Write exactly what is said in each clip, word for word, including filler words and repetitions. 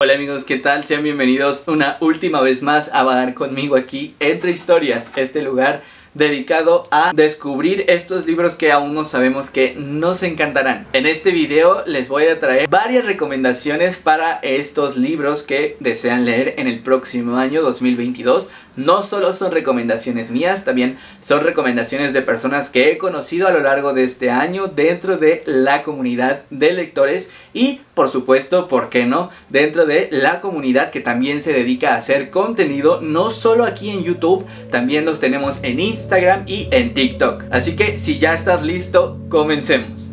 Hola amigos, ¿qué tal? Sean bienvenidos una última vez más a vagar conmigo aquí Entre Historias, este lugar dedicado a descubrir estos libros que aún no sabemos que nos encantarán. En este video les voy a traer varias recomendaciones para estos libros que desean leer en el próximo año dos mil veintidós. No solo son recomendaciones mías, también son recomendaciones de personas que he conocido a lo largo de este año dentro de la comunidad de lectores y, por supuesto, ¿por qué no?, dentro de la comunidad que también se dedica a hacer contenido, no solo aquí en YouTube, también los tenemos en Instagram y en TikTok. Así que si ya estás listo, comencemos.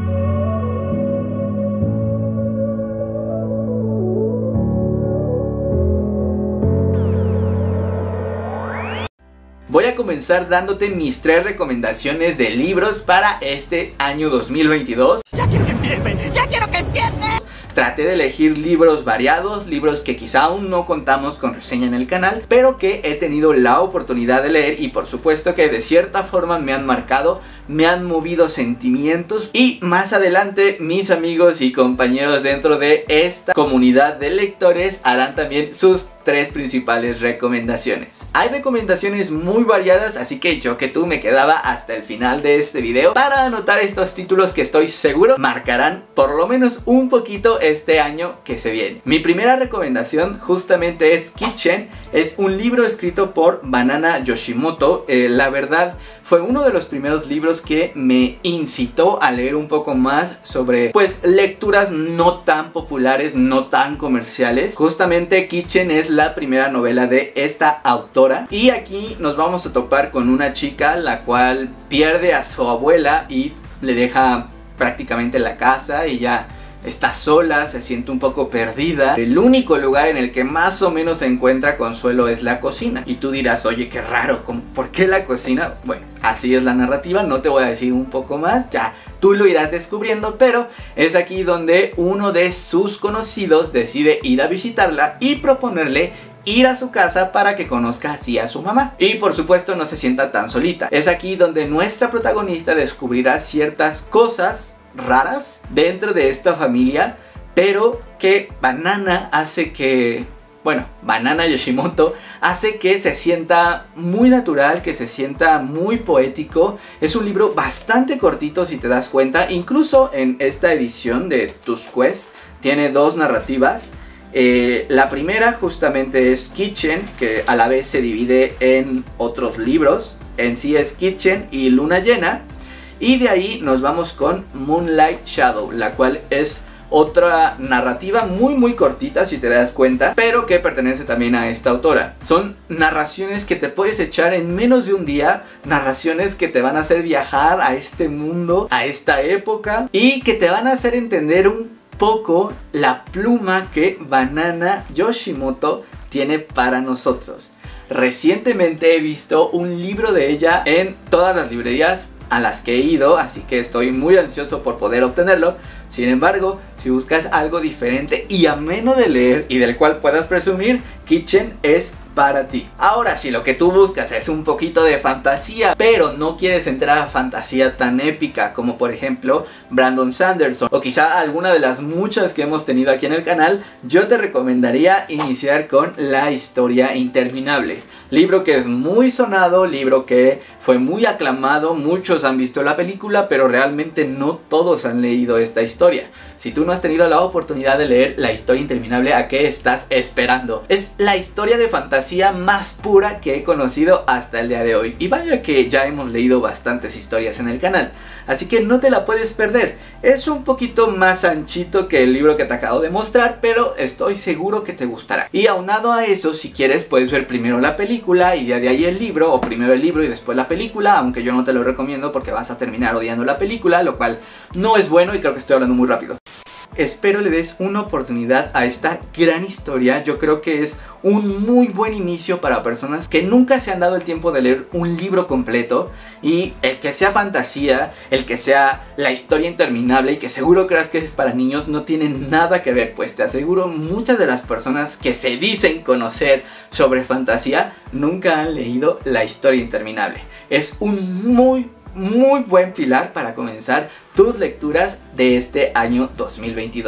Voy a comenzar dándote mis tres recomendaciones de libros para este año dos mil veintidós. ¡Ya quiero que empiece! ¡Ya quiero que empiece! Traté de elegir libros variados, libros que quizá aún no contamos con reseña en el canal, pero que he tenido la oportunidad de leer y por supuesto que de cierta forma me han marcado, me han movido sentimientos, y más adelante mis amigos y compañeros dentro de esta comunidad de lectores harán también sus tres principales recomendaciones. Hay recomendaciones muy variadas, así que yo que tú me quedaba hasta el final de este video para anotar estos títulos que estoy seguro marcarán por lo menos un poquito este año que se viene. Mi primera recomendación justamente es Kitchen. Es un libro escrito por Banana Yoshimoto. Eh, la verdad fue uno de los primeros libros que me incitó a leer un poco más sobre pues lecturas no tan populares, no tan comerciales. Justamente Kitchen es la primera novela de esta autora y aquí nos vamos a topar con una chica la cual pierde a su abuela y le deja prácticamente la casa y ya está sola, se siente un poco perdida. El único lugar en el que más o menos se encuentra consuelo es la cocina. Y tú dirás, oye, qué raro, ¿cómo? ¿Por qué la cocina? Bueno, así es la narrativa, no te voy a decir un poco más, ya tú lo irás descubriendo, pero es aquí donde uno de sus conocidos decide ir a visitarla y proponerle ir a su casa para que conozca así a su mamá y por supuesto no se sienta tan solita. Es aquí donde nuestra protagonista descubrirá ciertas cosas raras dentro de esta familia, pero que Banana hace que, bueno, Banana Yoshimoto hace que se sienta muy natural, que se sienta muy poético. Es un libro bastante cortito si te das cuenta, incluso en esta edición de Tusquets tiene dos narrativas. Eh, la primera justamente es Kitchen, que a la vez se divide en otros libros. En sí es Kitchen y Luna Llena. Y de ahí nos vamos con Moonlight Shadow, la cual es otra narrativa muy muy cortita si te das cuenta, pero que pertenece también a esta autora. Son narraciones que te puedes echar en menos de un día, narraciones que te van a hacer viajar a este mundo, a esta época, y que te van a hacer entender un poco la pluma que Banana Yoshimoto tiene para nosotros. Recientemente he visto un libro de ella en todas las librerías a las que he ido, así que estoy muy ansioso por poder obtenerlo. Sin embargo, si buscas algo diferente y ameno de leer y del cual puedas presumir, Kitchen es para ti. Ahora, si lo que tú buscas es un poquito de fantasía, pero no quieres entrar a fantasía tan épica como por ejemplo Brandon Sanderson o quizá alguna de las muchas que hemos tenido aquí en el canal, yo te recomendaría iniciar con La Historia Interminable. Libro que es muy sonado, libro que fue muy aclamado, muchos han visto la película, pero realmente no todos han leído esta historia. Si tú no has tenido la oportunidad de leer La Historia Interminable, ¿a qué estás esperando? Es la historia de fantasía más pura que he conocido hasta el día de hoy. Y vaya que ya hemos leído bastantes historias en el canal, así que no te la puedes perder. Es un poquito más anchito que el libro que te acabo de mostrar, pero estoy seguro que te gustará. Y aunado a eso, si quieres puedes ver primero la película y ya de ahí el libro, o primero el libro y después la película, aunque yo no te lo recomiendo porque vas a terminar odiando la película, lo cual no es bueno y creo que estoy hablando muy rápido. Espero le des una oportunidad a esta gran historia. Yo creo que es un muy buen inicio para personas que nunca se han dado el tiempo de leer un libro completo. Y el que sea fantasía, el que sea la historia interminable y que seguro creas que es para niños, no tiene nada que ver. Pues te aseguro, muchas de las personas que se dicen conocer sobre fantasía nunca han leído La Historia Interminable. Es un muy muy buen pilar para comenzar tus lecturas de este año dos mil veintidós.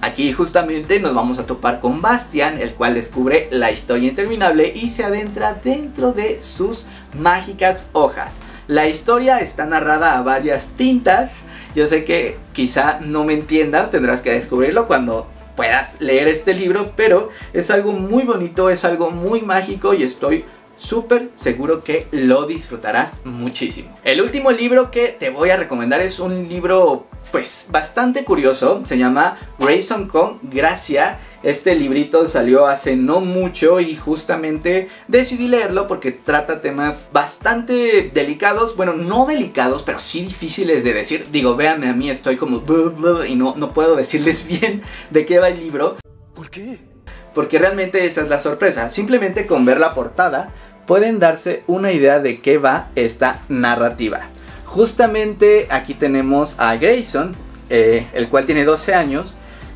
Aquí justamente nos vamos a topar con Bastian, el cual descubre la historia interminable y se adentra dentro de sus mágicas hojas. La historia está narrada a varias tintas. Yo sé que quizá no me entiendas, tendrás que descubrirlo cuando puedas leer este libro, pero es algo muy bonito, es algo muy mágico y estoy súper seguro que lo disfrutarás muchísimo. El último libro que te voy a recomendar es un libro pues bastante curioso, se llama Grayson con Gracia. Este librito salió hace no mucho y justamente decidí leerlo porque trata temas bastante delicados, bueno, no delicados, pero sí difíciles de decir. Digo, véanme a mí, estoy como blah, blah, y no, no puedo decirles bien de qué va el libro. ¿Por qué? Porque realmente esa es la sorpresa. Simplemente con ver la portada pueden darse una idea de qué va esta narrativa. Justamente aquí tenemos a Grayson, eh, el cual tiene doce años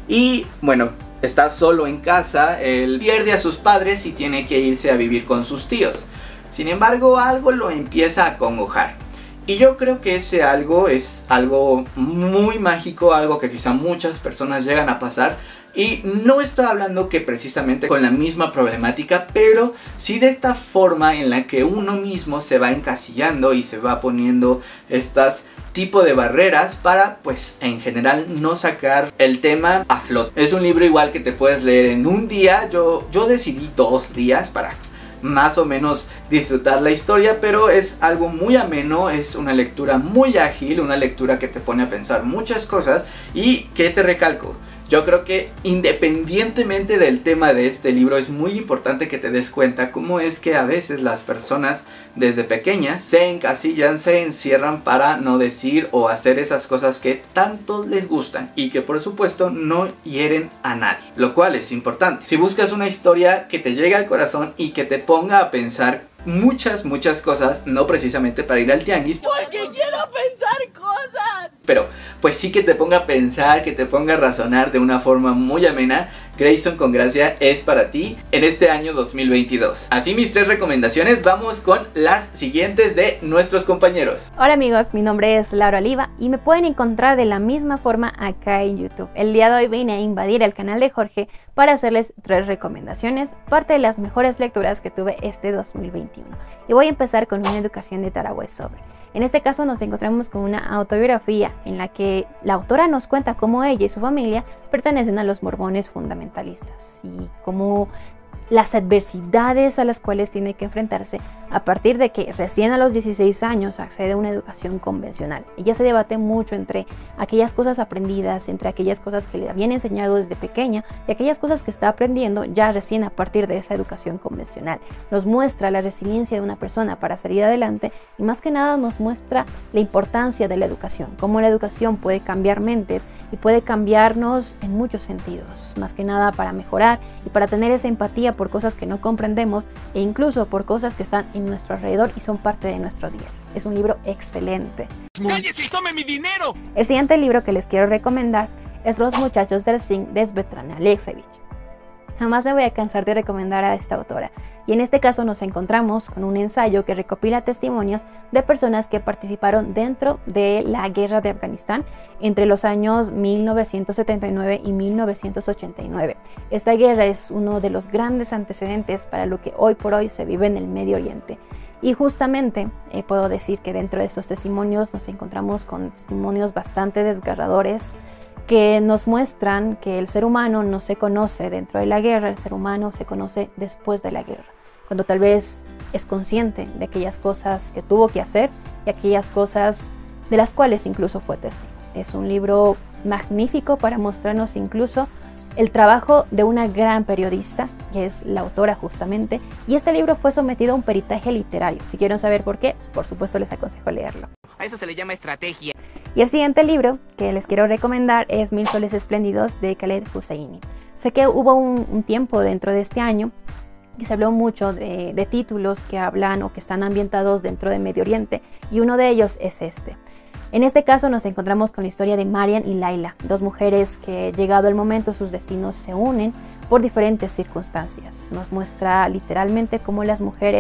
y bueno, está solo en casa. Él pierde a sus padres y tiene que irse a vivir con sus tíos. Sin embargo, algo lo empieza a acongojar. Y yo creo que ese algo es algo muy mágico, algo que quizá muchas personas llegan a pasar. Y no estoy hablando que precisamente con la misma problemática, pero sí de esta forma en la que uno mismo se va encasillando y se va poniendo estas tipo de barreras para, pues, en general no sacar el tema a flote. Es un libro igual que te puedes leer en un día. Yo, yo decidí dos días para más o menos disfrutar la historia, pero es algo muy ameno, es una lectura muy ágil, una lectura que te pone a pensar muchas cosas y que te recalco. Yo creo que independientemente del tema de este libro es muy importante que te des cuenta cómo es que a veces las personas desde pequeñas se encasillan, se encierran para no decir o hacer esas cosas que tanto les gustan y que por supuesto no hieren a nadie, lo cual es importante. Si buscas una historia que te llegue al corazón y que te ponga a pensar muchas, muchas cosas, no precisamente para ir al tianguis, Porque quiero pensar cosas. pero pues sí que te ponga a pensar, que te ponga a razonar de una forma muy amena, Grayson con Gracia es para ti en este año dos mil veintidós. Así mis tres recomendaciones, vamos con las siguientes de nuestros compañeros. Hola amigos, mi nombre es Laura Oliva y me pueden encontrar de la misma forma acá en YouTube. El día de hoy vine a invadir el canal de Jorge para hacerles tres recomendaciones, parte de las mejores lecturas que tuve este dos mil veintiuno. Y voy a empezar con una educación de Tara Westover. En este caso nos encontramos con una autobiografía en la que la autora nos cuenta cómo ella y su familia pertenecen a los mormones fundamentalistas y cómo las adversidades a las cuales tiene que enfrentarse a partir de que recién a los dieciséis años accede a una educación convencional. Ella se debate mucho entre aquellas cosas aprendidas, entre aquellas cosas que le habían enseñado desde pequeña y aquellas cosas que está aprendiendo ya recién a partir de esa educación convencional. Nos muestra la resiliencia de una persona para salir adelante y más que nada nos muestra la importancia de la educación, cómo la educación puede cambiar mentes y puede cambiarnos en muchos sentidos, más que nada para mejorar y para tener esa empatía por cosas que no comprendemos e incluso por cosas que están en nuestro alrededor y son parte de nuestro día. Es un libro excelente. ¡Cállese y tome mi dinero! El siguiente libro que les quiero recomendar es Los muchachos del zinc de Svetlana Alexievich. Jamás me voy a cansar de recomendar a esta autora, y en este caso nos encontramos con un ensayo que recopila testimonios de personas que participaron dentro de la guerra de Afganistán entre los años mil novecientos setenta y nueve y mil novecientos ochenta y nueve. Esta guerra es uno de los grandes antecedentes para lo que hoy por hoy se vive en el Medio Oriente. Y justamente eh, puedo decir que dentro de estos testimonios nos encontramos con testimonios bastante desgarradores, que nos muestran que el ser humano no se conoce dentro de la guerra, el ser humano se conoce después de la guerra, cuando tal vez es consciente de aquellas cosas que tuvo que hacer y aquellas cosas de las cuales incluso fue testigo. Es un libro magnífico para mostrarnos incluso el trabajo de una gran periodista, que es la autora justamente, y este libro fue sometido a un peritaje literario. Si quieren saber por qué, por supuesto les aconsejo leerlo. A eso se le llama estrategia. Y el siguiente libro que les quiero recomendar es Mil soles espléndidos de Khaled Hosseini. Sé que hubo un, un tiempo dentro de este año que se habló mucho de, de títulos que hablan o que están ambientados dentro de Medio Oriente, y uno de ellos es este. En este caso nos encontramos con la historia de Marian y Laila, dos mujeres que, llegado el momento, sus destinos se unen por diferentes circunstancias. Nos muestra literalmente cómo las mujeres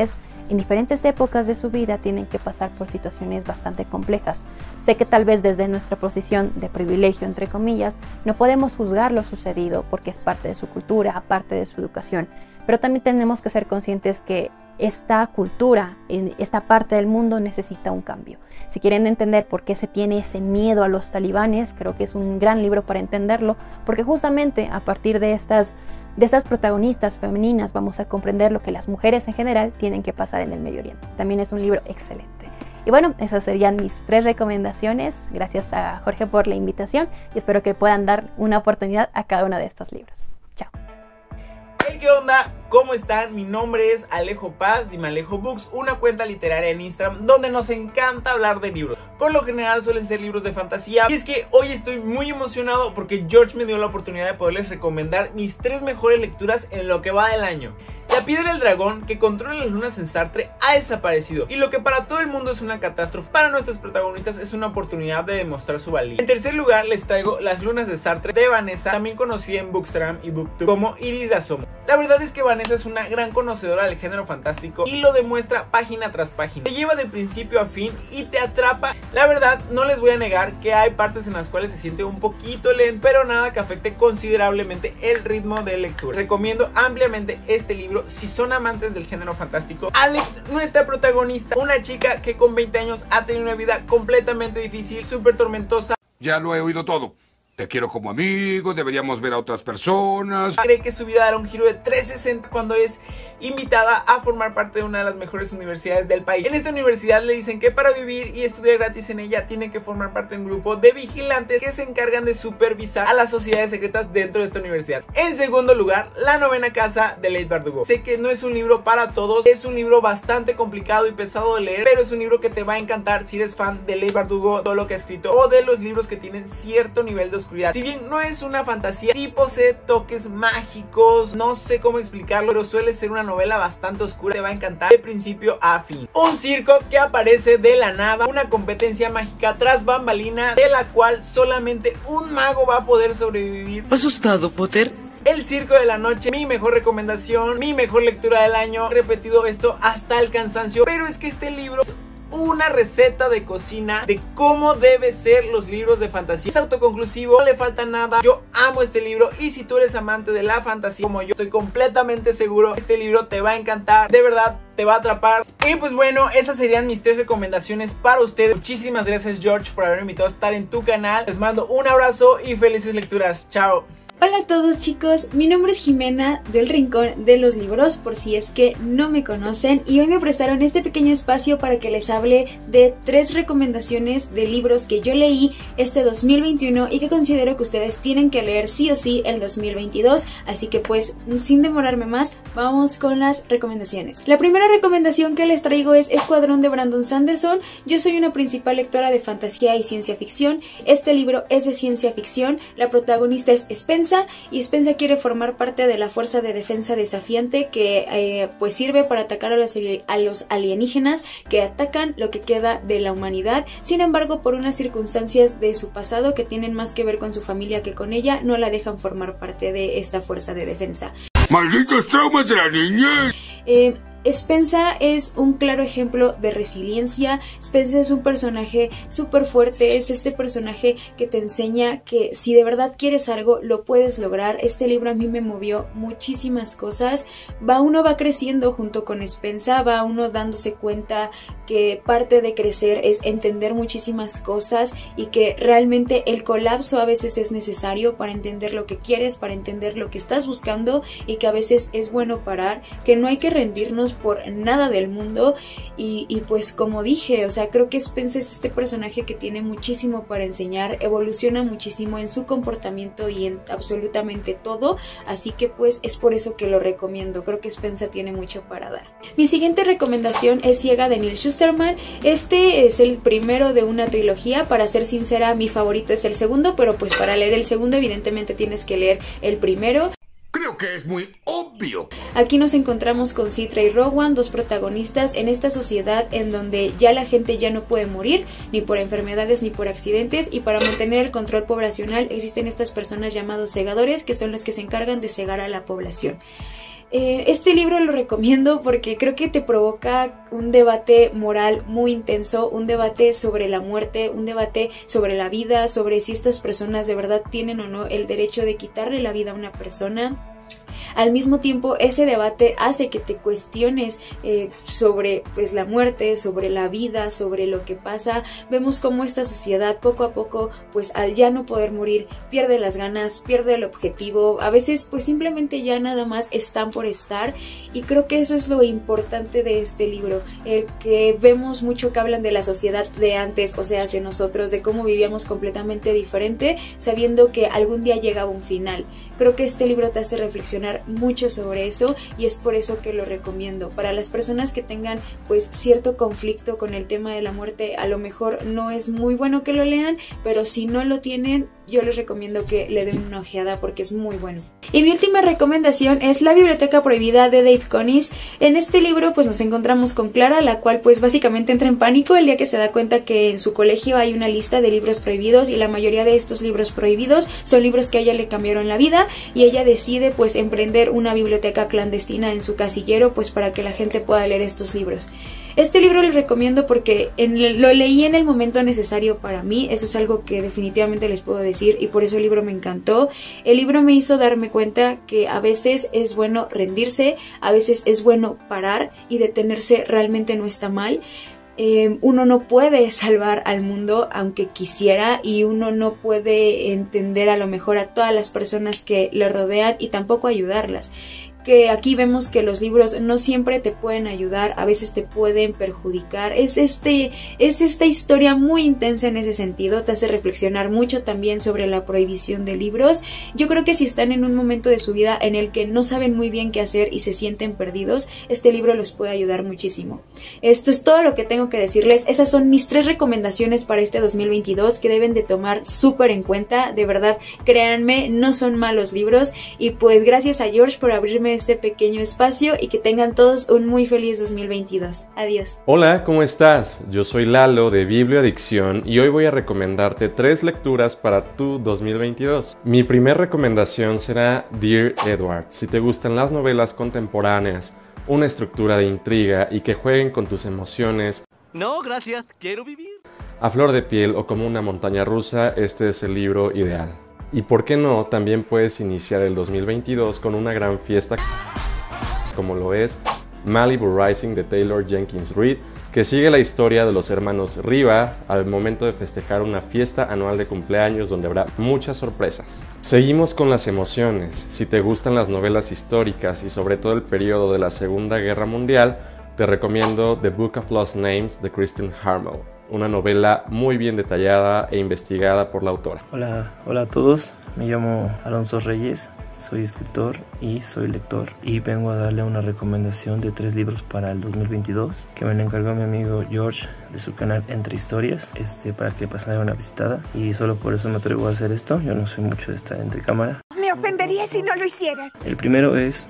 en diferentes épocas de su vida tienen que pasar por situaciones bastante complejas. Sé que tal vez desde nuestra posición de privilegio, entre comillas, no podemos juzgar lo sucedido porque es parte de su cultura, parte de su educación, pero también tenemos que ser conscientes que esta cultura, esta parte del mundo necesita un cambio. Si quieren entender por qué se tiene ese miedo a los talibanes, creo que es un gran libro para entenderlo, porque justamente a partir de estas, de estas protagonistas femeninas vamos a comprender lo que las mujeres en general tienen que pasar en el Medio Oriente. También es un libro excelente. Y bueno, esas serían mis tres recomendaciones. Gracias a Jorge por la invitación y espero que puedan dar una oportunidad a cada uno de estos libros. Chao. Hey, ¿qué onda? ¿Cómo están? Mi nombre es Alejo Paz de Malejo Books, una cuenta literaria en Instagram donde nos encanta hablar de libros. Por lo general suelen ser libros de fantasía. Y es que hoy estoy muy emocionado porque George me dio la oportunidad de poderles recomendar mis tres mejores lecturas en lo que va del año. La piedra del dragón que controla las lunas en Sartre ha desaparecido, y lo que para todo el mundo es una catástrofe, para nuestros protagonistas es una oportunidad de demostrar su valía. En tercer lugar les traigo Las lunas de Sartre de Vanessa, también conocida en Bookstagram y Booktube como Iris de Asomo. La verdad es que Vanessa es una gran conocedora del género fantástico y lo demuestra página tras página. Te lleva de principio a fin y te atrapa. La verdad, no les voy a negar que hay partes en las cuales se siente un poquito lento, pero nada que afecte considerablemente el ritmo de lectura. Recomiendo ampliamente este libro si son amantes del género fantástico. Alex, nuestra protagonista, una chica que con veinte años ha tenido una vida completamente difícil, súper tormentosa. Ya lo he oído todo. Te quiero como amigo, deberíamos ver a otras personas. Cree que su vida dará un giro de trescientos sesenta cuando es invitada a formar parte de una de las mejores universidades del país. En esta universidad le dicen que para vivir y estudiar gratis en ella tiene que formar parte de un grupo de vigilantes que se encargan de supervisar a las sociedades secretas dentro de esta universidad. En segundo lugar, La novena casa de Leigh Bardugo. Sé que no es un libro para todos, es un libro bastante complicado y pesado de leer, pero es un libro que te va a encantar si eres fan de Leigh Bardugo, todo lo que ha escrito, o de los libros que tienen cierto nivel de oscuridad. Si bien no es una fantasía, sí posee toques mágicos, no sé cómo explicarlo, pero suele ser una novela bastante oscura, te va a encantar de principio a fin. Un circo que aparece de la nada, una competencia mágica tras bambalina de la cual solamente un mago va a poder sobrevivir. ¿Asustado, Potter? El circo de la noche, mi mejor recomendación, mi mejor lectura del año. He repetido esto hasta el cansancio, pero es que este libro es una receta de cocina de cómo debe ser los libros de fantasía. Es autoconclusivo, no le falta nada. Yo amo este libro y si tú eres amante de la fantasía como yo, estoy completamente seguro que este libro te va a encantar. De verdad, te va a atrapar. Y pues bueno, esas serían mis tres recomendaciones para ustedes. Muchísimas gracias, George, por haberme invitado a estar en tu canal. Les mando un abrazo y felices lecturas. Chao. Hola a todos, chicos, mi nombre es Jimena del Rincón de los Libros, por si es que no me conocen, y hoy me prestaron este pequeño espacio para que les hable de tres recomendaciones de libros que yo leí este dos mil veintiuno y que considero que ustedes tienen que leer sí o sí el dos mil veintidós, así que pues sin demorarme más, vamos con las recomendaciones. La primera recomendación que les traigo es Escuadrón de Brandon Sanderson. Yo soy una principal lectora de fantasía y ciencia ficción. Este libro es de ciencia ficción, la protagonista es Spencer y Spencer quiere formar parte de la fuerza de defensa desafiante que eh, pues sirve para atacar a los, a los alienígenas que atacan lo que queda de la humanidad. Sin embargo, por unas circunstancias de su pasado que tienen más que ver con su familia que con ella, no la dejan formar parte de esta fuerza de defensa. ¡Malditos traumas de la niñez! Eh, Spencer es un claro ejemplo de resiliencia. Spencer es un personaje súper fuerte, es este personaje que te enseña que si de verdad quieres algo, lo puedes lograr. Este libro a mí me movió muchísimas cosas. Va uno va creciendo junto con Spencer, va uno dándose cuenta que parte de crecer es entender muchísimas cosas y que realmente el colapso a veces es necesario para entender lo que quieres, para entender lo que estás buscando, y que a veces es bueno parar, que no hay que rendirnos por nada del mundo. Y, y pues como dije, o sea, creo que Spencer es este personaje que tiene muchísimo para enseñar, evoluciona muchísimo en su comportamiento y en absolutamente todo, así que pues es por eso que lo recomiendo. Creo que Spencer tiene mucho para dar. Mi siguiente recomendación es Ciega de Neil Shusterman. Este es el primero de una trilogía. Para ser sincera, mi favorito es el segundo, pero pues para leer el segundo evidentemente tienes que leer el primero. Creo que es muy obvio. Aquí nos encontramos con Citra y Rowan, dos protagonistas en esta sociedad en donde ya la gente ya no puede morir, ni por enfermedades ni por accidentes, y para mantener el control poblacional existen estas personas llamados segadores, que son los que se encargan de cegar a la población. Eh, este libro lo recomiendo porque creo que te provoca un debate moral muy intenso, un debate sobre la muerte, un debate sobre la vida, sobre si estas personas de verdad tienen o no el derecho de quitarle la vida a una persona. Al mismo tiempo, ese debate hace que te cuestiones eh, sobre pues, la muerte, sobre la vida, sobre lo que pasa. Vemos cómo esta sociedad poco a poco, pues al ya no poder morir, pierde las ganas, pierde el objetivo. A veces pues simplemente ya nada más están por estar, y creo que eso es lo importante de este libro, el que vemos mucho que hablan de la sociedad de antes, o sea, hacia nosotros, de cómo vivíamos completamente diferente, sabiendo que algún día llegaba un final. Creo que este libro te hace reflexionar mucho sobre eso, y es por eso que lo recomiendo. Para las personas que tengan pues cierto conflicto con el tema de la muerte, a lo mejor no es muy bueno que lo lean, pero si no lo tienen, yo les recomiendo que le den una ojeada porque es muy bueno. Y mi última recomendación es La Biblioteca Prohibida de Dave Konis. En este libro pues nos encontramos con Clara, la cual pues básicamente entra en pánico el día que se da cuenta que en su colegio hay una lista de libros prohibidos, y la mayoría de estos libros prohibidos son libros que a ella le cambiaron la vida, y ella decide pues emprender una biblioteca clandestina en su casillero pues para que la gente pueda leer estos libros. Este libro les recomiendo porque en el, lo leí en el momento necesario para mí, eso es algo que definitivamente les puedo decir, y por eso el libro me encantó. El libro me hizo darme cuenta que a veces es bueno rendirse, a veces es bueno parar, y detenerse realmente no está mal. Eh, uno no puede salvar al mundo aunque quisiera, y uno no puede entender a lo mejor a todas las personas que le rodean y tampoco ayudarlas. Que aquí vemos que los libros no siempre te pueden ayudar, a veces te pueden perjudicar. Es, este, es esta historia muy intensa en ese sentido, te hace reflexionar mucho también sobre la prohibición de libros. Yo creo que si están en un momento de su vida en el que no saben muy bien qué hacer y se sienten perdidos, este libro los puede ayudar muchísimo. Esto es todo lo que tengo que decirles. Esas son mis tres recomendaciones para este dos mil veintidós que deben de tomar súper en cuenta. De verdad, créanme, no son malos libros. Y pues gracias a George por abrirme este pequeño espacio, y que tengan todos un muy feliz dos mil veintidós. Adiós. Hola, ¿cómo estás? Yo soy Lalo de Biblioadicción, y hoy voy a recomendarte tres lecturas para tu dos mil veintidós. Mi primera recomendación será Dear Edward. Si te gustan las novelas contemporáneas, una estructura de intriga y que jueguen con tus emociones, No, gracias, quiero vivir. a flor de piel o como una montaña rusa, este es el libro ideal. Y por qué no, también puedes iniciar el dos mil veintidós con una gran fiesta como lo es Malibu Rising de Taylor Jenkins Reid, que sigue la historia de los hermanos Riva al momento de festejar una fiesta anual de cumpleaños donde habrá muchas sorpresas. Seguimos con las emociones. Si te gustan las novelas históricas y sobre todo el periodo de la Segunda Guerra Mundial, te recomiendo The Book of Lost Names de Kristen Harmel, una novela muy bien detallada e investigada por la autora. Hola, hola a todos, me llamo Alonso Reyes, soy escritor y soy lector, y vengo a darle una recomendación de tres libros para el dos mil veintidós que me lo encargó mi amigo George de su canal Entre Historias, este, para que pasara una visitada, y solo por eso me atrevo a hacer esto. Yo no soy mucho de estar entre cámara. Me ofendería si no lo hicieras. El primero es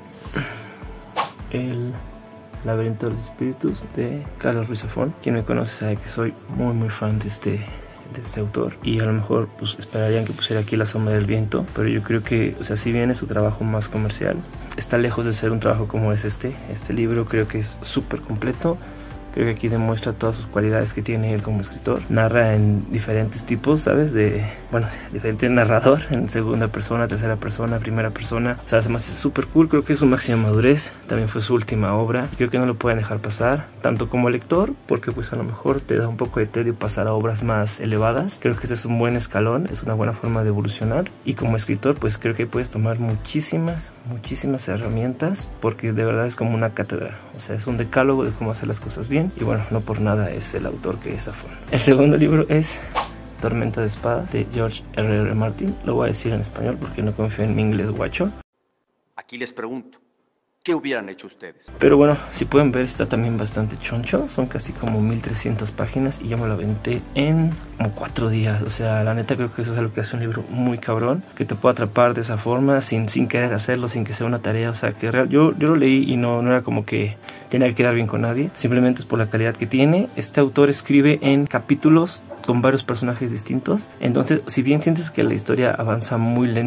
El Laberinto de los Espíritus de Carlos Ruiz Zafón. Quien me conoce sabe que soy muy muy fan de este, de este autor, y a lo mejor pues esperarían que pusiera aquí La Sombra del Viento, pero yo creo que, o sea, si bien es su trabajo más comercial, está lejos de ser un trabajo como es este. Este libro creo que es súper completo. Creo que aquí demuestra todas sus cualidades que tiene él como escritor. Narra en diferentes tipos, ¿sabes? De, bueno, diferente narrador, en segunda persona, tercera persona, primera persona. O sea, además es súper cool. Creo que es su máxima madurez. También fue su última obra. Y creo que no lo pueden dejar pasar, tanto como lector, porque pues a lo mejor te da un poco de tedio pasar a obras más elevadas. Creo que este es un buen escalón, es una buena forma de evolucionar. Y como escritor, pues creo que puedes tomar muchísimas, muchísimas herramientas, porque de verdad es como una cátedra. O sea, es un decálogo de cómo hacer las cosas bien. Y bueno, no por nada es el autor que es Zafón. El segundo libro es Tormenta de Espadas de George R R Martin. Lo voy a decir en español porque no confío en mi inglés guacho. Aquí les pregunto, ¿qué hubieran hecho ustedes? Pero bueno, si pueden ver, está también bastante choncho. Son casi como mil trescientas páginas y yo me lo aventé en como cuatro días. O sea, la neta creo que eso es algo que hace un libro muy cabrón, que te puede atrapar de esa forma sin, sin querer hacerlo, sin que sea una tarea. O sea, que real, yo, yo lo leí y no, no era como que tenía que quedar bien con nadie, simplemente es por la calidad que tiene. Este autor escribe en capítulos con varios personajes distintos, entonces si bien sientes que la historia avanza muy lento,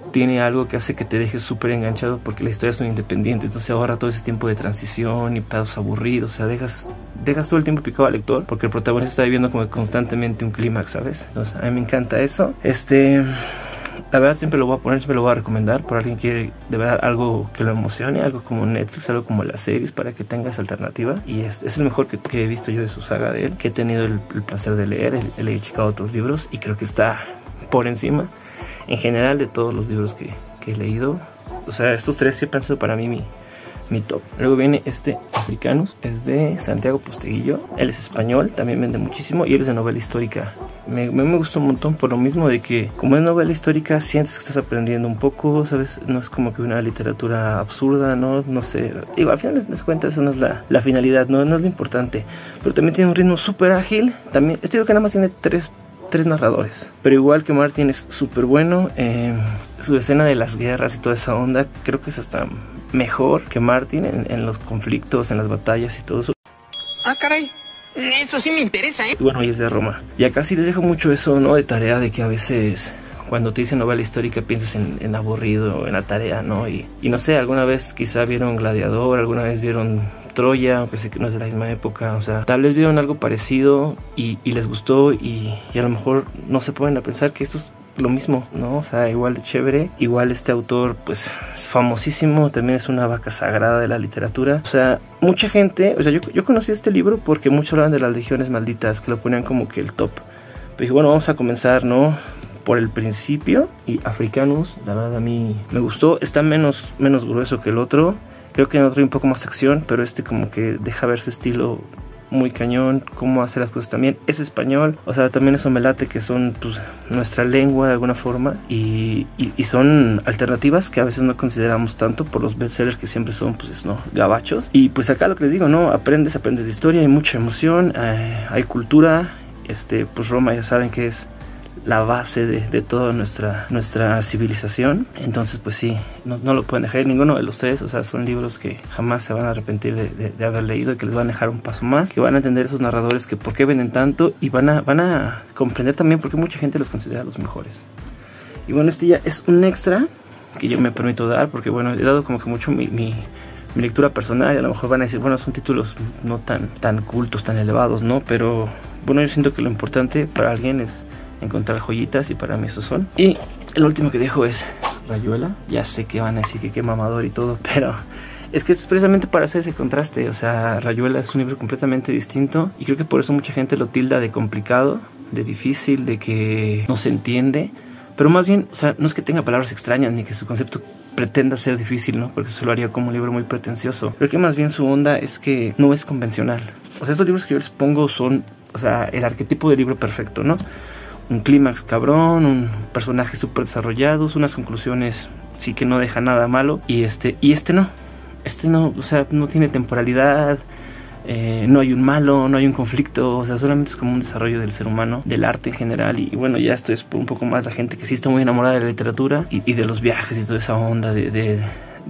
tiene algo que hace que te dejes súper enganchado porque las historias son independientes, entonces ahorra todo ese tiempo de transición y pedos aburridos, o sea, dejas, dejas todo el tiempo picado al lector porque el protagonista está viviendo como constantemente un clímax, ¿sabes? Entonces a mí me encanta eso. Este... La verdad siempre lo voy a poner, siempre lo voy a recomendar por alguien que quiere de verdad algo que lo emocione, algo como Netflix, algo como las series para que tengas alternativa. Y es, es el mejor que, que he visto yo de su saga de él, que he tenido el, el placer de leer, he, he checado otros libros y creo que está por encima en general de todos los libros que, que he leído. O sea, estos tres siempre han sido para mí mi, mi top. Luego viene este Africanus, es de Santiago Posteguillo, él es español, también vende muchísimo y él es de novela histórica. Me, me, me gustó un montón por lo mismo de que como es novela histórica sientes que estás aprendiendo un poco, ¿sabes? No es como que una literatura absurda, ¿no? No sé, digo, al final de cuentas eso no es la, la finalidad, ¿no? No es lo importante, pero también tiene un ritmo súper ágil. También, este libro que nada más tiene tres tres narradores, pero igual que Martin es súper bueno. Eh, su escena de las guerras y toda esa onda creo que es hasta mejor que Martin en, en los conflictos, en las batallas y todo eso. Ah, caray, eso sí me interesa, ¿eh? Y bueno, y es de Roma. Y acá sí les dejo mucho eso, ¿no? De tarea, de que a veces cuando te dicen novela histórica piensas en, en aburrido, en la tarea, ¿no? Y, y no sé, alguna vez quizá vieron Gladiador, alguna vez vieron Troya, aunque sé que no es de la misma época, o sea, tal vez vieron algo parecido y, y les gustó y, y a lo mejor no se ponen a pensar que esto es lo mismo, ¿no? O sea, igual de chévere, igual este autor pues es famosísimo, también es una vaca sagrada de la literatura, o sea, mucha gente, o sea, yo, yo conocí este libro porque muchos hablaban de las legiones malditas, que lo ponían como que el top, pero dije, bueno, vamos a comenzar, ¿no? Por el principio, y Africanus, la verdad a mí me gustó, está menos, menos grueso que el otro. Creo que en otro hay un poco más acción, pero este como que deja ver su estilo muy cañón, cómo hace las cosas también. Es español, o sea, también eso me late que son pues nuestra lengua de alguna forma y, y, y son alternativas que a veces no consideramos tanto por los bestsellers que siempre son pues no, gabachos. Y pues acá lo que les digo, ¿no? Aprendes, aprendes de historia, hay mucha emoción, eh, hay cultura, este, pues Roma ya saben que es la base de, de toda nuestra, nuestra civilización. Entonces pues sí, no, no lo pueden dejar ninguno de los tres. O sea, son libros que jamás se van a arrepentir de, de, de haber leído y que les van a dejar un paso más, que van a entender esos narradores que por qué venden tanto y van a, van a comprender también por qué mucha gente los considera los mejores. Y bueno, este ya es un extra que yo me permito dar porque bueno, he dado como que mucho mi, mi, mi lectura personal y a lo mejor van a decir, bueno, son títulos no tan, tan cultos, tan elevados, ¿no? Pero bueno, yo siento que lo importante para alguien es encontrar joyitas y para mí esos son. Y el último que dejo es Rayuela. Ya sé que van a decir que qué mamador y todo, pero es que es precisamente para hacer ese contraste. O sea, Rayuela es un libro completamente distinto y creo que por eso mucha gente lo tilda de complicado, de difícil, de que no se entiende. Pero más bien, o sea, no es que tenga palabras extrañas ni que su concepto pretenda ser difícil, ¿no? Porque eso lo haría como un libro muy pretencioso. Creo que más bien su onda es que no es convencional. O sea, estos libros que yo les pongo son, o sea, el arquetipo del libro perfecto, ¿no? Un clímax cabrón, un personaje súper desarrollado, unas conclusiones sí que no deja nada malo. Y este, y este no, este no, o sea, no tiene temporalidad, eh, no hay un malo, no hay un conflicto, o sea, solamente es como un desarrollo del ser humano, del arte en general. Y, y bueno, ya esto es por un poco más la gente que sí está muy enamorada de la literatura y, y de los viajes y toda esa onda de, de,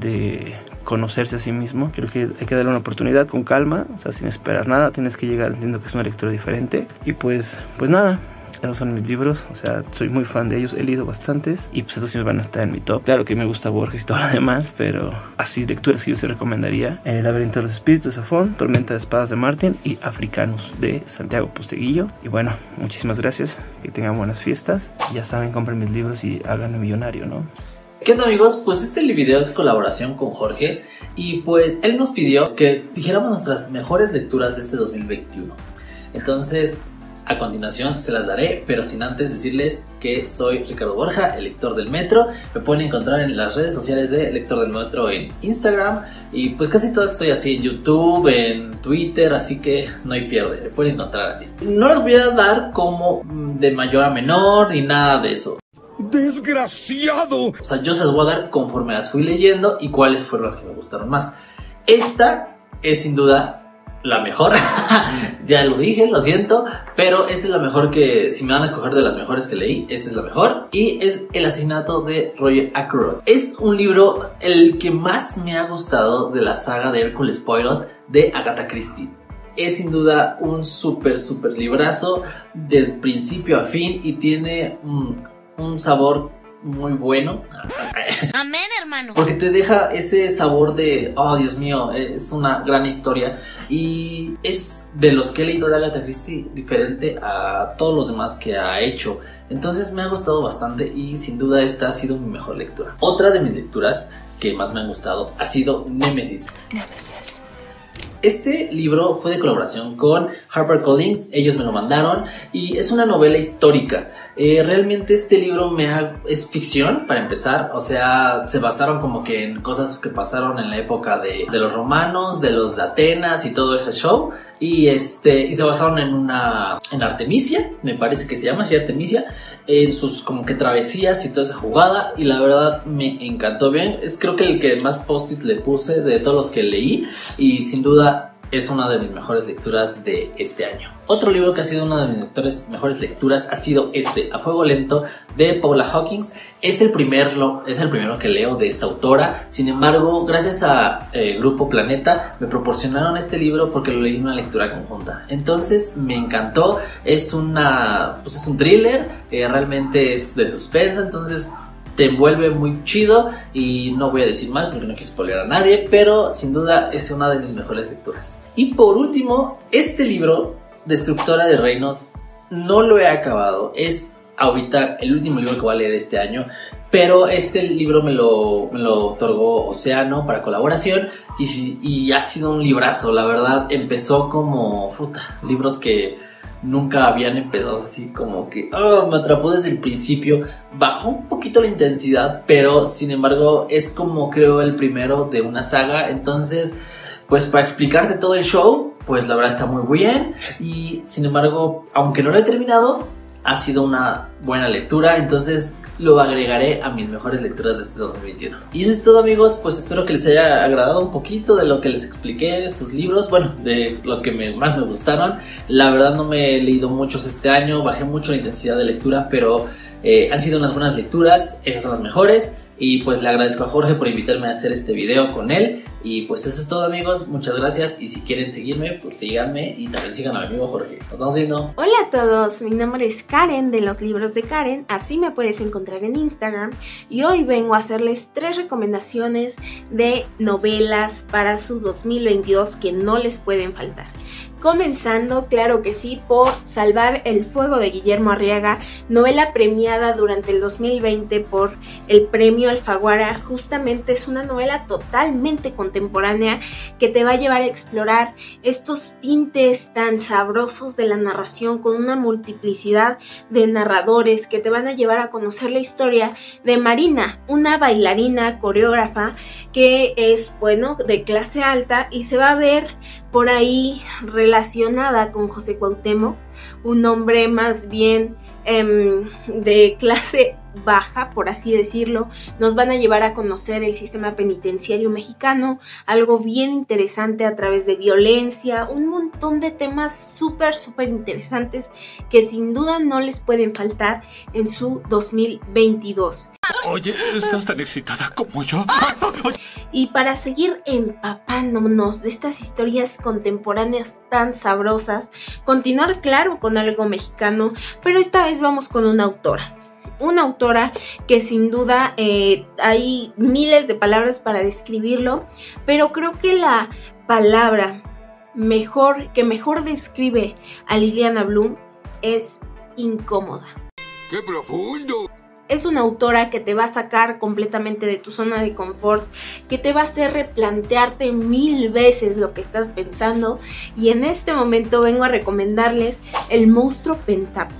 de conocerse a sí mismo. Creo que hay que darle una oportunidad con calma, o sea, sin esperar nada, tienes que llegar entendiendo que es una lectura diferente. Y pues, pues nada. Esos son mis libros, o sea, soy muy fan de ellos, he leído bastantes y pues estos sí me van a estar en mi top. Claro que me gusta Borges y todo lo demás, pero así lecturas que yo se recomendaría: El laberinto de los espíritus de Safón, Tormenta de espadas de Martin y Africanus de Santiago Posteguillo. Y bueno, muchísimas gracias, que tengan buenas fiestas. Ya saben, compren mis libros y háganme millonario, ¿no? ¿Qué onda, amigos? Pues este video es colaboración con Jorge y pues él nos pidió que dijéramos nuestras mejores lecturas de este dos mil veintiuno. Entonces, a continuación se las daré, pero sin antes decirles que soy Ricardo Borja, el lector del metro. Me pueden encontrar en las redes sociales de Lector del Metro en Instagram y pues casi todas estoy así en YouTube, en Twitter, así que no hay pierde, me pueden encontrar así. No les voy a dar como de mayor a menor ni nada de eso. ¡Desgraciado! O sea, yo se las voy a dar conforme las fui leyendo y cuáles fueron las que me gustaron más. Esta es sin duda la mejor. Ya lo dije, lo siento, pero esta es la mejor que, si me van a escoger de las mejores que leí, esta es la mejor. Y es El asesinato de Roger Ackroyd. Es un libro el que más me ha gustado de la saga de Hercule Poirot de Agatha Christie. Es sin duda un súper, súper librazo desde principio a fin y tiene un, un sabor muy bueno. Amén, hermano. Porque te deja ese sabor de, oh Dios mío, es una gran historia. Y es de los que he leído de Agatha Christie diferente a todos los demás que ha hecho. Entonces me ha gustado bastante y sin duda esta ha sido mi mejor lectura. Otra de mis lecturas que más me han gustado ha sido Némesis. Némesis. Este libro fue de colaboración con HarperCollins, ellos me lo mandaron y es una novela histórica. Eh, realmente este libro me ha, es ficción para empezar, o sea, se basaron como que en cosas que pasaron en la época de, de los romanos, de los de Atenas y todo ese show. Y, este, y se basaron en una en Artemisia, me parece que se llama así, Artemisia, en sus como que travesías y toda esa jugada. Y la verdad me encantó bien, es creo que el que más post-it le puse de todos los que leí. Y sin duda es una de mis mejores lecturas de este año. Otro libro que ha sido una de mis lectores, mejores lecturas ha sido este, A Fuego Lento, de Paula Hawkins. Es el, primer, es el primero que leo de esta autora. Sin embargo, gracias a eh, Grupo Planeta me proporcionaron este libro porque lo leí en una lectura conjunta. Entonces me encantó, es, una, pues es un thriller, eh, realmente es de suspensa, entonces te envuelve muy chido y no voy a decir más porque no quiero spoilear a nadie, pero sin duda es una de mis mejores lecturas. Y por último, este libro, Destructora de Reinos, no lo he acabado, es ahorita el último libro que voy a leer este año, pero este libro me lo, me lo otorgó Océano para colaboración y, y ha sido un librazo, la verdad. Empezó como, puta, libros que nunca habían empezado así, como que oh, me atrapó desde el principio. Bajó un poquito la intensidad, pero sin embargo es como creo el primero de una saga. Entonces, pues para explicarte todo el show, pues la verdad está muy bien. Y sin embargo, aunque no lo he terminado, ha sido una buena lectura, entonces lo agregaré a mis mejores lecturas de este dos mil veintiuno. Y eso es todo, amigos, pues espero que les haya agradado un poquito de lo que les expliqué de estos libros, bueno, de lo que me, más me gustaron. La verdad no me he leído muchos este año, bajé mucho la intensidad de lectura, pero eh, han sido unas buenas lecturas, esas son las mejores. Y pues le agradezco a Jorge por invitarme a hacer este video con él. Y pues eso es todo, amigos, muchas gracias. Y si quieren seguirme, pues síganme y también sigan a mi amigo Jorge. Nos estamos viendo. Hola a todos, mi nombre es Karen de los libros de Karen, así me puedes encontrar en Instagram. Y hoy vengo a hacerles tres recomendaciones de novelas para su dos mil veintidós que no les pueden faltar. Comenzando, claro que sí, por Salvar el Fuego de Guillermo Arriaga, novela premiada durante el dos mil veinte por el premio Alfaguara. Justamente es una novela totalmente contemporánea que te va a llevar a explorar estos tintes tan sabrosos de la narración con una multiplicidad de narradores que te van a llevar a conocer la historia de Marina, una bailarina coreógrafa que es, bueno, de clase alta y se va a ver por ahí relacionada con José Cuauhtémoc, un hombre más bien eh, de clase baja, por así decirlo. Nos van a llevar a conocer el sistema penitenciario mexicano, algo bien interesante a través de violencia, un montón de temas súper, súper interesantes que sin duda no les pueden faltar en su dos mil veintidós. Oye, ¿estás tan excitada como yo? Y para seguir empapándonos de estas historias contemporáneas tan sabrosas, continuar claro con algo mexicano, pero esta vez vamos con una autora. Una autora que sin duda eh, hay miles de palabras para describirlo, pero creo que la palabra mejor que mejor describe a Liliana Bloom es incómoda. ¡Qué profundo! Es una autora que te va a sacar completamente de tu zona de confort, que te va a hacer replantearte mil veces lo que estás pensando. Y en este momento vengo a recomendarles El monstruo pentápodo.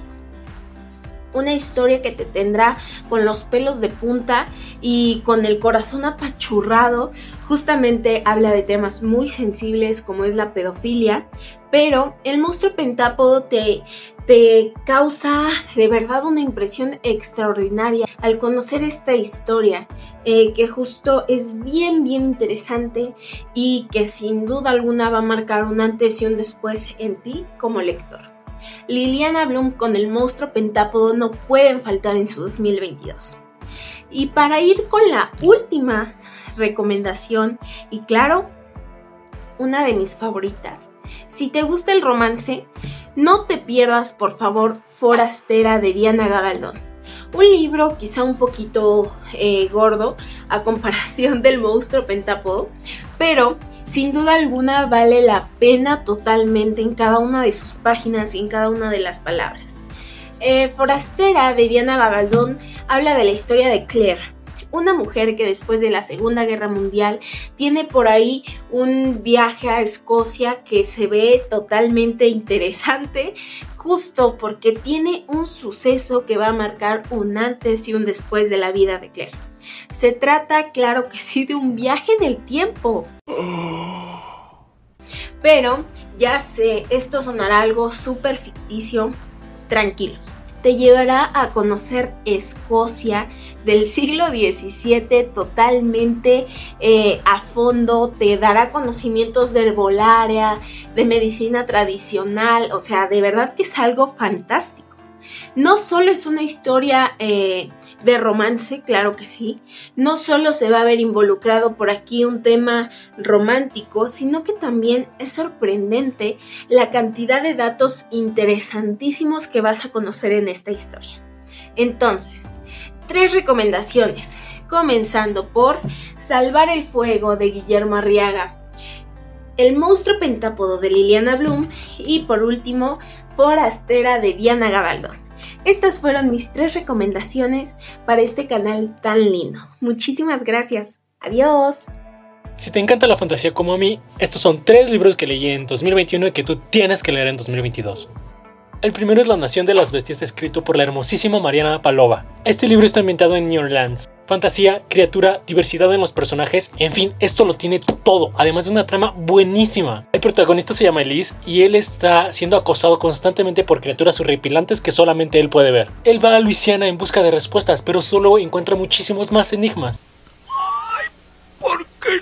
Una historia que te tendrá con los pelos de punta y con el corazón apachurrado. Justamente habla de temas muy sensibles como es la pedofilia, pero El monstruo pentápodo te, te causa de verdad una impresión extraordinaria al conocer esta historia, eh, que justo es bien bien interesante y que sin duda alguna va a marcar un antes y un después en ti como lector. Liliana Bloom con El monstruo pentápodo no pueden faltar en su dos mil veintidós. Y para ir con la última recomendación, y claro, una de mis favoritas. Si te gusta el romance, no te pierdas por favor Forastera de Diana Gabaldón. Un libro quizá un poquito eh, gordo a comparación del Monstruo Pentápodo, pero sin duda alguna vale la pena totalmente en cada una de sus páginas y en cada una de las palabras. Eh, Forastera de Diana Gabaldón habla de la historia de Claire, una mujer que después de la Segunda Guerra Mundial tiene por ahí un viaje a Escocia que se ve totalmente interesante, justo porque tiene un suceso que va a marcar un antes y un después de la vida de Claire. Se trata, claro que sí, de un viaje en el tiempo. Pero, ya sé, esto sonará algo súper ficticio. Tranquilos. Te llevará a conocer Escocia del siglo diecisiete totalmente eh, a fondo, te dará conocimientos de herbolaria, de medicina tradicional, o sea, de verdad que es algo fantástico. No solo es una historia eh, de romance, claro que sí, no solo se va a ver involucrado por aquí un tema romántico, sino que también es sorprendente la cantidad de datos interesantísimos que vas a conocer en esta historia. Entonces, tres recomendaciones, comenzando por Salvar el Fuego de Guillermo Arriaga, El Monstruo Pentápodo de Liliana Bloom y por último, Forastera de Diana Gabaldón. Estas fueron mis tres recomendaciones para este canal tan lindo. Muchísimas gracias. Adiós. Si te encanta la fantasía como a mí, estos son tres libros que leí en dos mil veintiuno y que tú tienes que leer en dos mil veintidós. El primero es La Nación de las Bestias, escrito por la hermosísima Mariana Palova. Este libro está ambientado en New Orleans. Fantasía, criatura, diversidad en los personajes, en fin, esto lo tiene todo, además de una trama buenísima. El protagonista se llama Elise y él está siendo acosado constantemente por criaturas horripilantes que solamente él puede ver. Él va a Luisiana en busca de respuestas, pero solo encuentra muchísimos más enigmas. Ay, ¿por qué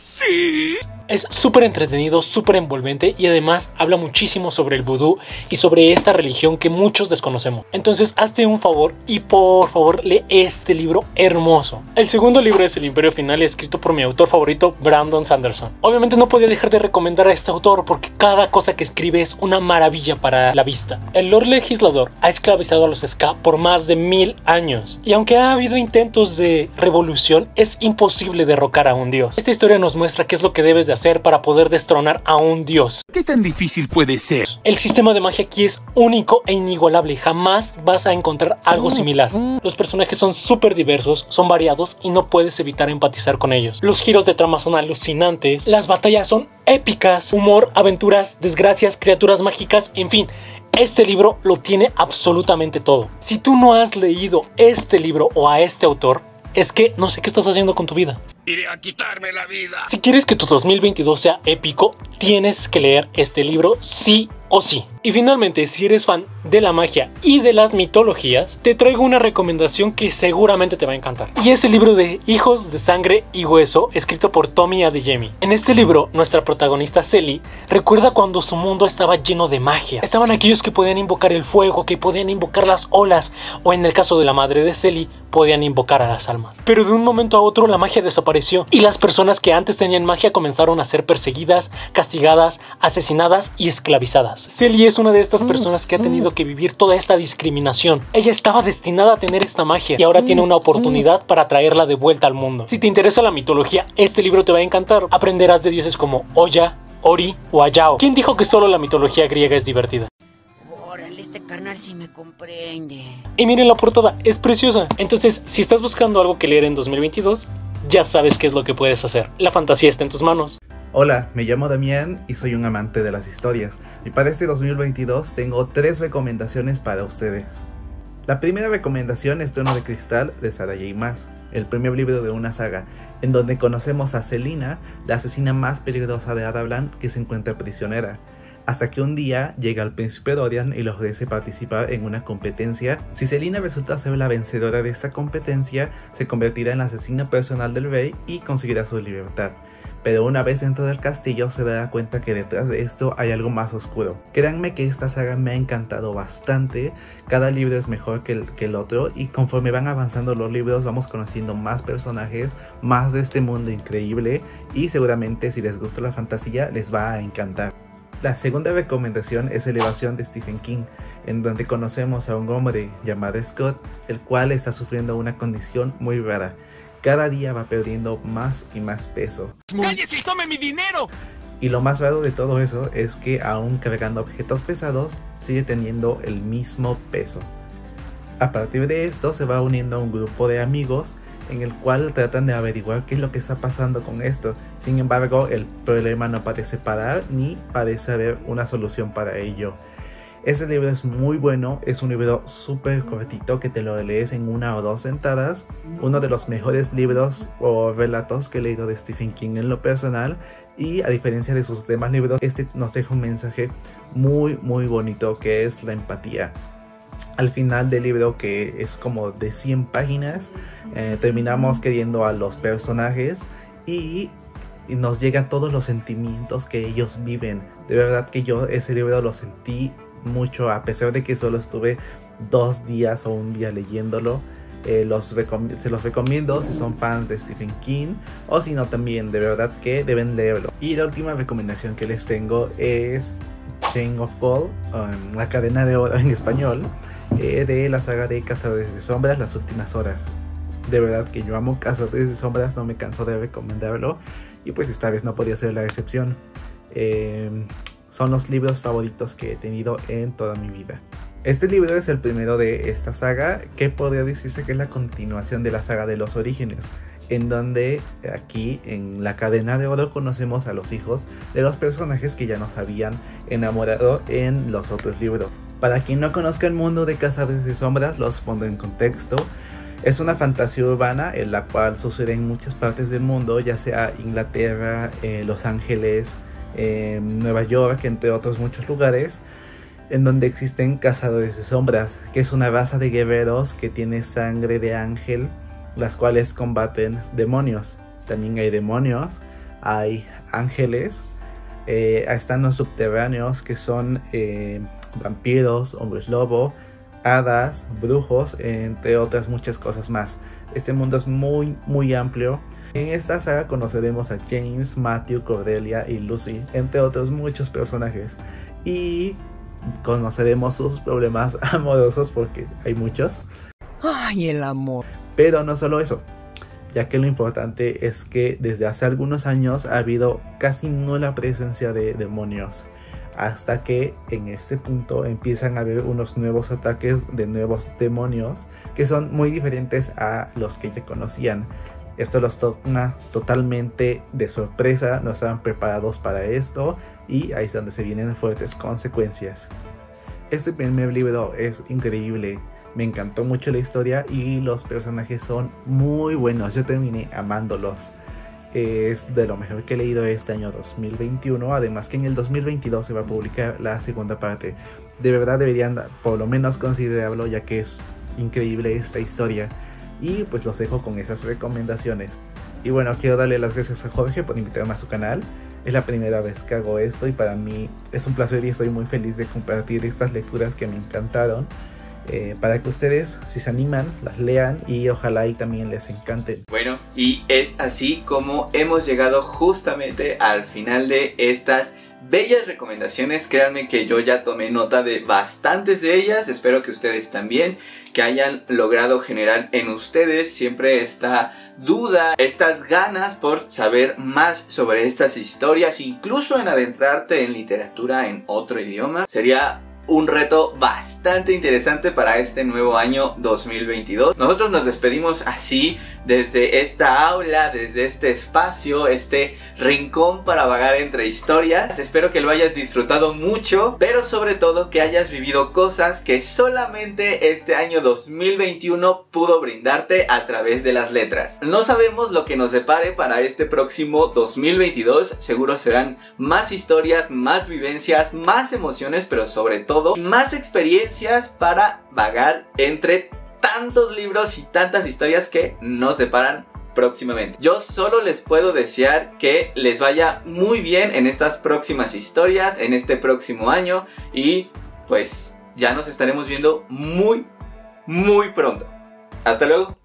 nací? Es súper entretenido, súper envolvente y además habla muchísimo sobre el vudú y sobre esta religión que muchos desconocemos. Entonces hazte un favor y por favor lee este libro hermoso. El segundo libro es El Imperio Final, escrito por mi autor favorito, Brandon Sanderson. Obviamente no podía dejar de recomendar a este autor porque cada cosa que escribe es una maravilla para la vista. El Lord Legislador ha esclavizado a los Ska por más de mil años y aunque ha habido intentos de revolución, es imposible derrocar a un dios. Esta historia nos muestra qué es lo que debes de hacer para poder destronar a un dios. ¿Qué tan difícil puede ser? El sistema de magia aquí es único e inigualable, jamás vas a encontrar algo similar. Los personajes son súper diversos, son variados y no puedes evitar empatizar con ellos. Los giros de trama son alucinantes, las batallas son épicas, humor, aventuras, desgracias, criaturas mágicas, en fin. Este libro lo tiene absolutamente todo. Si tú no has leído este libro o a este autor, es que no sé qué estás haciendo con tu vida. Iré a quitarme la vida. Si quieres que tu dos mil veintidós sea épico, tienes que leer este libro sí o sí. Y finalmente, si eres fan de la magia y de las mitologías, te traigo una recomendación que seguramente te va a encantar. Y es el libro de Hijos de Sangre y Hueso, escrito por Tommy Adeyemi. En este libro, nuestra protagonista Selly recuerda cuando su mundo estaba lleno de magia. Estaban aquellos que podían invocar el fuego, que podían invocar las olas, o en el caso de la madre de Selly, podían invocar a las almas. Pero de un momento a otro la magia desapareció y las personas que antes tenían magia comenzaron a ser perseguidas, castigadas, asesinadas y esclavizadas. Selly es una de estas personas que ha tenido que vivir toda esta discriminación. Ella estaba destinada a tener esta magia y ahora tiene una oportunidad para traerla de vuelta al mundo. Si te interesa la mitología, este libro te va a encantar. Aprenderás de dioses como Oya, Ori o Ayao. ¿Quién dijo que solo la mitología griega es divertida? Este carnal sí me comprende. Y miren la portada, es preciosa. Entonces, si estás buscando algo que leer en dos mil veintidós, ya sabes qué es lo que puedes hacer. La fantasía está en tus manos. Hola, me llamo Damián y soy un amante de las historias. Y para este dos mil veintidós tengo tres recomendaciones para ustedes. La primera recomendación es Trono de Cristal de Sarah J. Maas, el primer libro de una saga, en donde conocemos a Selina, la asesina más peligrosa de Arablan que se encuentra prisionera. Hasta que un día llega el príncipe Dorian y le ofrece participar en una competencia. Si Selina resulta ser la vencedora de esta competencia, se convertirá en la asesina personal del rey y conseguirá su libertad. Pero una vez dentro del castillo se dará cuenta que detrás de esto hay algo más oscuro. Créanme que esta saga me ha encantado bastante, cada libro es mejor que el, que el otro y conforme van avanzando los libros vamos conociendo más personajes, más de este mundo increíble y seguramente si les gusta la fantasía les va a encantar. La segunda recomendación es Elevación de Stephen King, en donde conocemos a un hombre llamado Scott, el cual está sufriendo una condición muy rara. Cada día va perdiendo más y más peso. ¡Cállese y tome mi dinero! Y lo más raro de todo eso es que aún cargando objetos pesados, sigue teniendo el mismo peso. A partir de esto se va uniendo a un grupo de amigos en el cual tratan de averiguar qué es lo que está pasando con esto. Sin embargo, el problema no parece parar ni parece haber una solución para ello. Este libro es muy bueno, es un libro súper cortito que te lo lees en una o dos sentadas. Uno de los mejores libros o relatos que he leído de Stephen King en lo personal. Y a diferencia de sus demás libros, este nos deja un mensaje muy muy bonito, que es la empatía. Al final del libro, que es como de cien páginas, eh, terminamos queriendo a los personajes y, y nos llegan todos los sentimientos que ellos viven. De verdad que yo ese libro lo sentí mucho, a pesar de que solo estuve dos días o un día leyéndolo. Eh, los se los recomiendo si son fans de Stephen King, o si no también, de verdad que deben leerlo. Y la última recomendación que les tengo es Chain of Gold, um, la cadena de oro en español, eh, de la saga de Cazadores de Sombras, Las Últimas Horas. De verdad que yo amo Cazadores de Sombras, no me canso de recomendarlo, y pues esta vez no podía ser la excepción. Eh, son los libros favoritos que he tenido en toda mi vida. Este libro es el primero de esta saga, que podría decirse que es la continuación de la saga de los Orígenes, en donde aquí en la cadena de oro conocemos a los hijos de los personajes que ya nos habían enamorado en los otros libros. Para quien no conozca el mundo de Cazadores de Sombras, los pongo en contexto. Es una fantasía urbana en la cual sucede en muchas partes del mundo, ya sea Inglaterra, eh, Los Ángeles, eh, Nueva York, entre otros muchos lugares, en donde existen cazadores de sombras, que es una raza de guerreros que tiene sangre de ángel, las cuales combaten demonios. También hay demonios, hay ángeles, eh, están los subterráneos, que son eh, vampiros, hombres lobo, hadas, brujos, entre otras muchas cosas más. Este mundo es muy muy amplio. En esta saga conoceremos a James, Matthew, Cordelia y Lucy, entre otros muchos personajes, y conoceremos sus problemas amorosos, porque hay muchos. Ay, el amor. Pero no solo eso, ya que lo importante es que desde hace algunos años ha habido casi nula presencia de demonios, hasta que en este punto empiezan a haber unos nuevos ataques de nuevos demonios que son muy diferentes a los que ya conocían. Esto los toma totalmente de sorpresa, no estaban preparados para esto, y ahí es donde se vienen fuertes consecuencias. Este primer libro es increíble, me encantó mucho la historia y los personajes son muy buenos, yo terminé amándolos. Es de lo mejor que he leído este año dos mil veintiuno, además que en el dos mil veintidós se va a publicar la segunda parte. De verdad deberían por lo menos considerarlo, ya que es increíble esta historia. Y pues los dejo con esas recomendaciones. Y bueno, quiero darle las gracias a Jorge por invitarme a su canal. Es la primera vez que hago esto y para mí es un placer y estoy muy feliz de compartir estas lecturas que me encantaron. Eh, para que ustedes, si se animan, las lean y ojalá y también les encanten. Bueno, y es así como hemos llegado justamente al final de estas bellas recomendaciones. Créanme que yo ya tomé nota de bastantes de ellas, espero que ustedes también, que hayan logrado generar en ustedes siempre esta duda, estas ganas por saber más sobre estas historias, incluso en adentrarte en literatura en otro idioma. Sería un reto bastante interesante para este nuevo año dos mil veintidós. Nosotros nos despedimos así desde esta aula, desde este espacio, este rincón para vagar entre historias. Espero que lo hayas disfrutado mucho, pero sobre todo que hayas vivido cosas que solamente este año dos mil veintiuno pudo brindarte a través de las letras. No sabemos lo que nos depare para este próximo dos mil veintidós, seguro serán más historias, más vivencias, más emociones, pero sobre todo más experiencias para vagar entre tantos libros y tantas historias que nos deparan próximamente. Yo solo les puedo desear que les vaya muy bien en estas próximas historias, en este próximo año, y pues ya nos estaremos viendo muy muy pronto. Hasta luego.